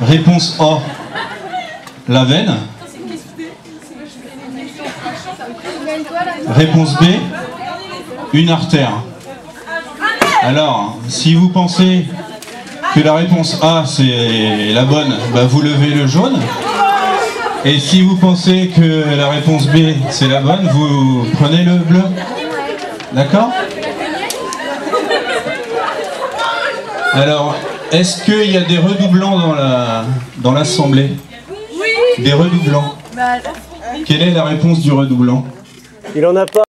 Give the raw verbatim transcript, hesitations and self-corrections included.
Réponse A, la veine. Réponse B, une artère. Alors, si vous pensez que la réponse A c'est la bonne, bah vous levez le jaune. Et si vous pensez que la réponse B c'est la bonne, vous prenez le bleu. D'accord? Alors, est-ce qu'il y a des redoublants dans la dans l'assemblée? Des redoublants. Quelle est la réponse du redoublant? Il en a pas.